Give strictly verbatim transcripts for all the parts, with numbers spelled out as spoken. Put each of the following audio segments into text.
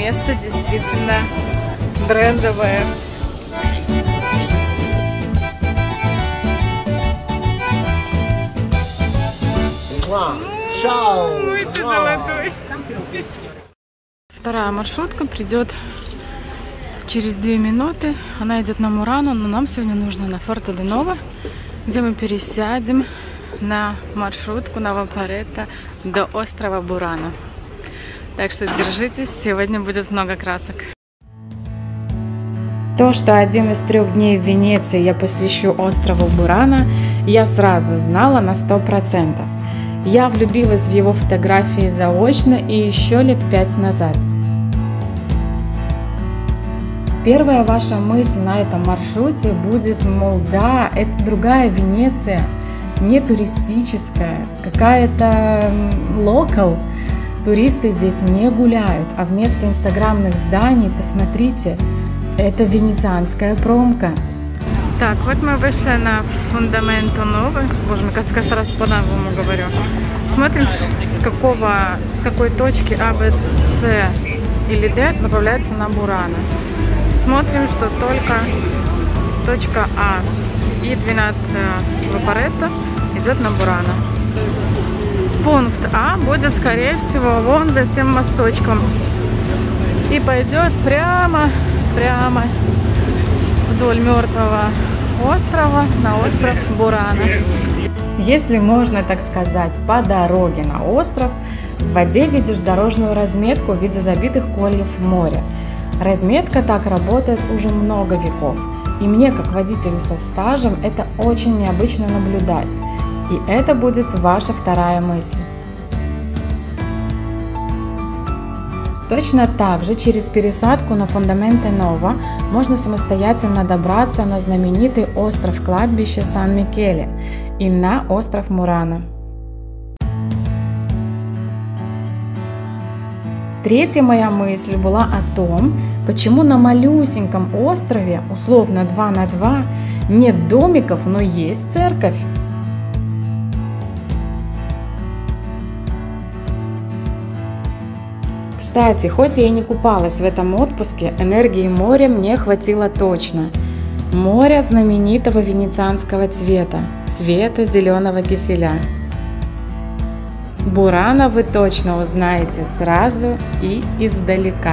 место действительно брендовое. Ой, ты золотой. Вторая маршрутка придет через две минуты. Она идет на Мурано, но нам сегодня нужно на Форте-де-Ново, где мы пересядем на маршрутку на Вапоретто до острова Бурано. Так что держитесь, сегодня будет много красок. То, что один из трех дней в Венеции я посвящу острову Бурано, я сразу знала на сто процентов. Я влюбилась в его фотографии заочно и еще лет пять назад. Первая ваша мысль на этом маршруте будет, мол, да, это другая Венеция, не туристическая, какая-то локал. Туристы здесь не гуляют, а вместо инстаграмных зданий, посмотрите, это венецианская промка. Так, вот мы вышли на Фондаменто Ново. Боже, мне кажется, каждый раз по-новому говорю. Смотрим, с какого, с какой точки А, Б, С или Д направляется на Бурано. Смотрим, что только точка А и двенадцатая Вапоретто идет на Бурано. Пункт А будет, скорее всего, вон за тем мосточком. И пойдет прямо, прямо вдоль мертвого острова на остров Бурано. Если можно так сказать, по дороге на остров в воде видишь дорожную разметку в виде забитых кольев в море. Разметка так работает уже много веков. И мне, как водителю со стажем, это очень необычно наблюдать. И это будет ваша вторая мысль. Точно так же через пересадку на Фондаменто Ново можно самостоятельно добраться на знаменитый остров-кладбище Сан-Микеле и на остров Мурано. Третья моя мысль была о том, почему на малюсеньком острове, условно два на два, нет домиков, но есть церковь. Кстати, хоть я и не купалась в этом отпуске, энергии моря мне хватило точно. Море знаменитого венецианского цвета, цвета зеленого киселя. Бурано вы точно узнаете сразу и издалека.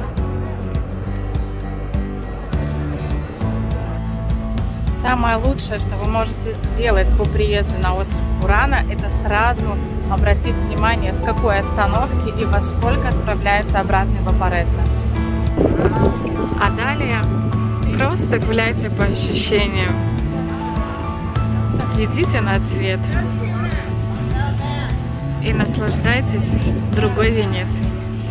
Самое лучшее, что вы можете сделать по приезду на остров Бурано, это сразу обратить внимание, с какой остановки и во сколько отправляется обратный Вапоретто. А далее просто гуляйте по ощущениям. Идите на цвет и наслаждайтесь другой Венецией.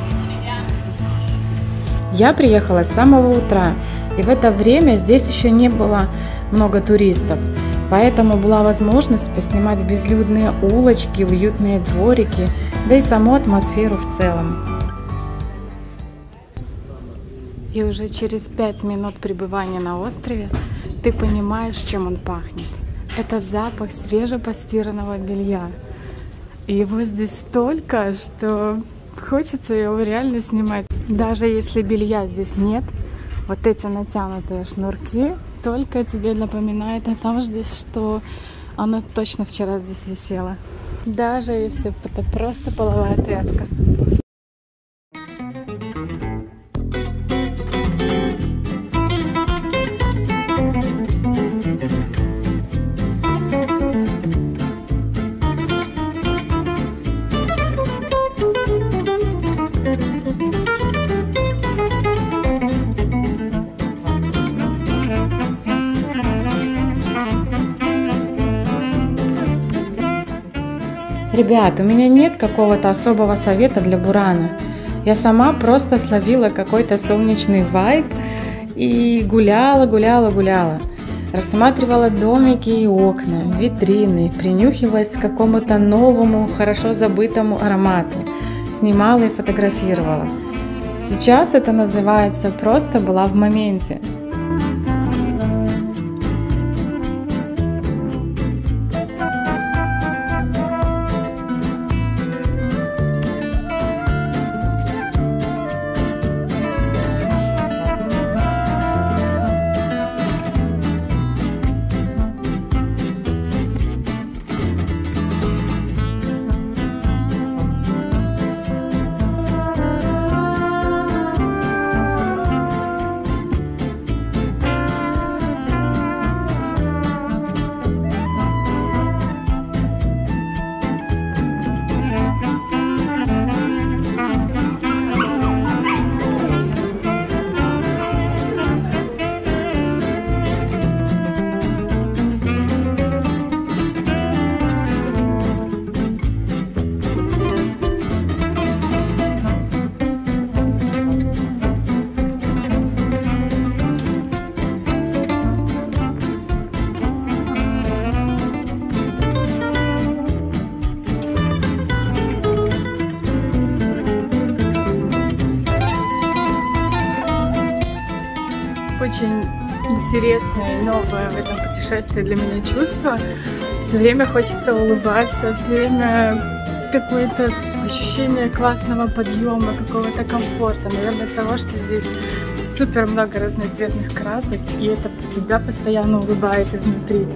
Я приехала с самого утра, и в это время здесь еще не было много туристов, поэтому была возможность поснимать безлюдные улочки, уютные дворики, да и саму атмосферу в целом. И уже через пять минут пребывания на острове ты понимаешь, чем он пахнет. Это запах свежепостиранного белья. И его здесь столько, что хочется его реально снимать. Даже если белья здесь нет, вот эти натянутые шнурки только тебе напоминают о том, здесь, что оно точно вчера здесь висело. Даже если это просто половая тряпка. Ребят, у меня нет какого-то особого совета для Бурано. Я сама просто словила какой-то солнечный вайб и гуляла, гуляла, гуляла. Рассматривала домики и окна, витрины, принюхивалась к какому-то новому, хорошо забытому аромату. Снимала и фотографировала. Сейчас это называется «просто была в моменте». очень интересное и новое в этом путешествии для меня чувство. Все время хочется улыбаться, все время какое-то ощущение классного подъема, какого-то комфорта. Наверное, от того, что здесь супер много разноцветных красок, и это тебя постоянно улыбает изнутри.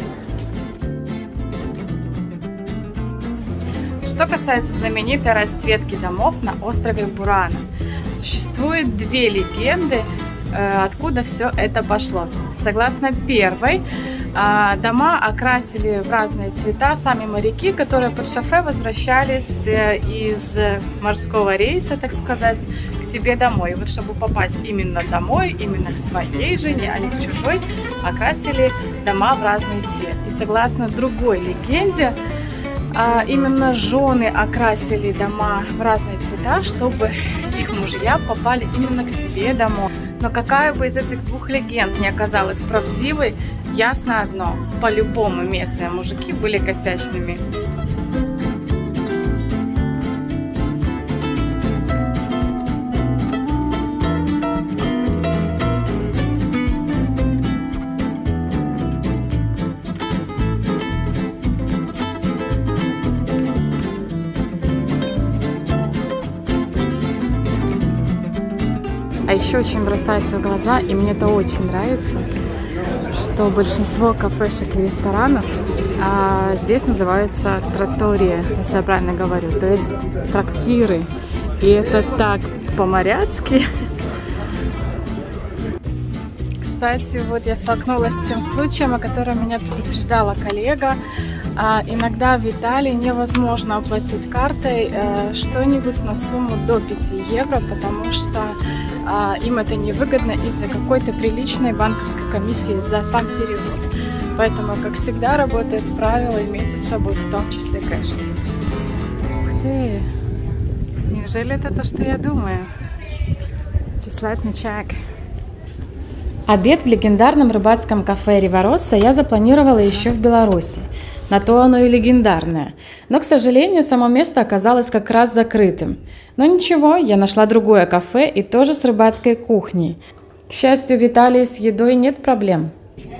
Что касается знаменитой расцветки домов на острове Бурана, существует две легенды, откуда все это пошло. Согласно первой, дома окрасили в разные цвета сами моряки, которые под шофе возвращались из морского рейса, так сказать, к себе домой. И вот чтобы попасть именно домой, именно к своей жене, а не к чужой, окрасили дома в разный цвет. И согласно другой легенде, именно жены окрасили дома в разные цвета, чтобы их мужья попали именно к себе домой. Но какая бы из этих двух легенд не оказалась правдивой, ясно одно: по-любому местные мужики были косячными. А еще очень бросается в глаза, и мне это очень нравится, что большинство кафешек и ресторанов а, здесь называются траттория, если я правильно говорю, то есть трактиры. И это так по-моряцки. Кстати, вот я столкнулась с тем случаем, о котором меня предупреждала коллега. А, иногда в Италии невозможно оплатить картой а, что-нибудь на сумму до пяти евро, потому что а, им это невыгодно из-за какой-то приличной банковской комиссии за сам перевод. Поэтому, как всегда, работает правило: имейте с собой в том числе кэш. Ух ты! Неужели это то, что я думаю? Just let me check. Обед в легендарном рыбацком кафе Риваросса я запланировала еще в Беларуси. На то оно и легендарное. Но, к сожалению, само место оказалось как раз закрытым. Но ничего, я нашла другое кафе и тоже с рыбацкой кухней. К счастью, в Италии с едой нет проблем.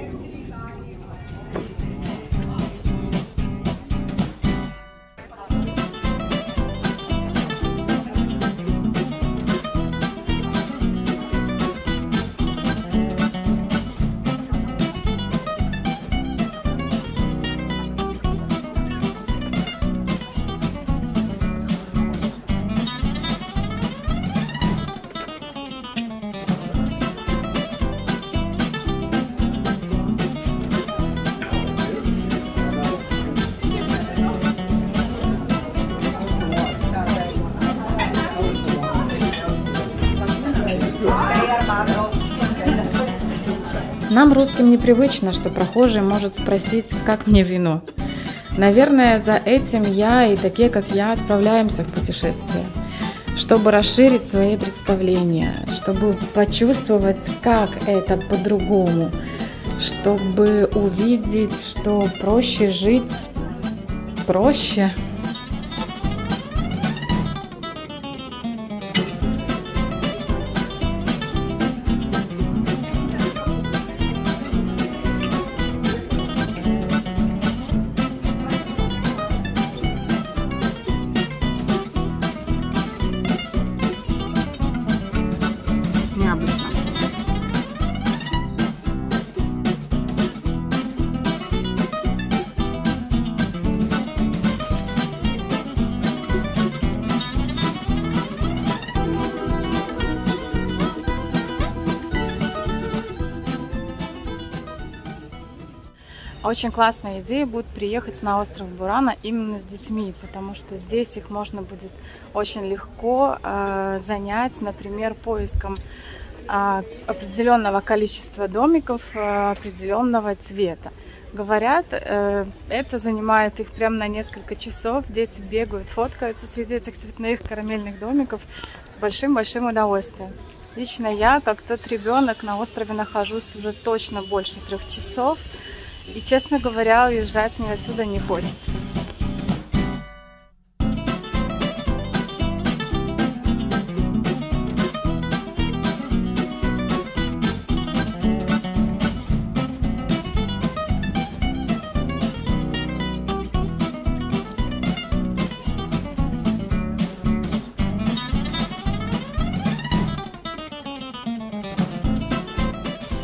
Нам, русским, непривычно, что прохожий может спросить, как мне вино. Наверное, за этим я и такие, как я, отправляемся в путешествие, чтобы расширить свои представления, чтобы почувствовать, как это по-другому, чтобы увидеть, что проще жить, проще. Очень классная идея будет приехать на остров Бурана именно с детьми, потому что здесь их можно будет очень легко э, занять, например, поиском э, определенного количества домиков э, определенного цвета. Говорят, э, это занимает их прям на несколько часов. Дети бегают, фоткаются среди этих цветных карамельных домиков с большим-большим удовольствием. Лично я, как тот ребенок, на острове нахожусь уже точно больше трех часов. И, честно говоря, уезжать мне отсюда не хочется.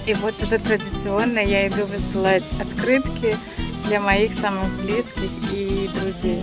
И вот уже традиционно я иду высылать открытки для моих самых близких и друзей.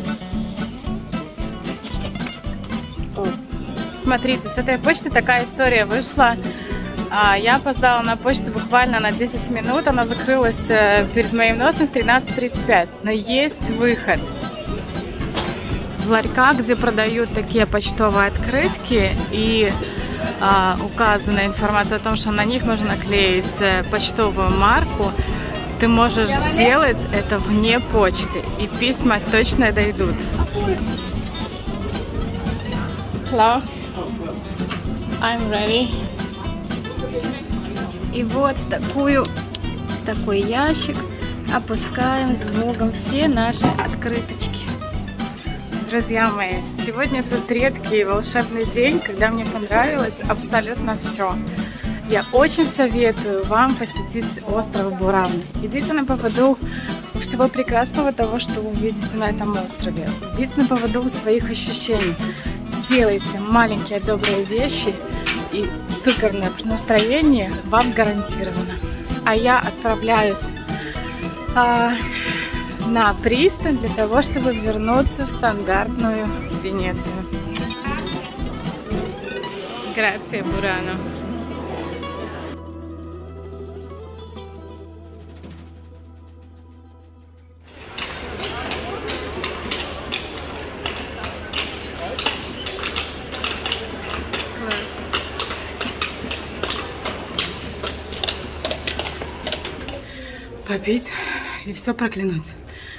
О, смотрите, с этой почты такая история вышла. Я опоздала на почту буквально на десять минут. Она закрылась перед моим носом в тринадцать тридцать пять. Но есть выход. В ларьках, где продают такие почтовые открытки и а, указана информация о том, что на них можно наклеить почтовую марку, ты можешь сделать это вне почты, и письма точно дойдут. Hello. I'm ready. И вот в такую, в такой ящик опускаем с Богом все наши открыточки. Друзья мои, сегодня тут редкий волшебный день, когда мне понравилось абсолютно все. Я очень советую вам посетить остров Буравны. Идите на поводу у всего прекрасного того, что вы увидите на этом острове. Идите на поводу своих ощущений. Делайте маленькие добрые вещи, и суперное настроение вам гарантировано. А я отправляюсь а, на пристань для того, чтобы вернуться в стандартную Венецию. Грация, Бурано. Попить и все проклянуть.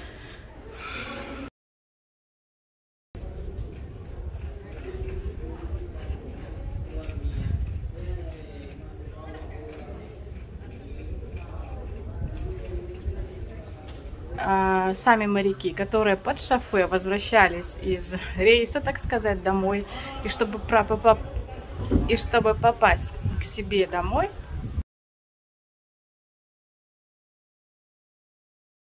А сами моряки, которые под шофе возвращались из рейса, так сказать, домой, и чтобы, про, и чтобы попасть к себе домой,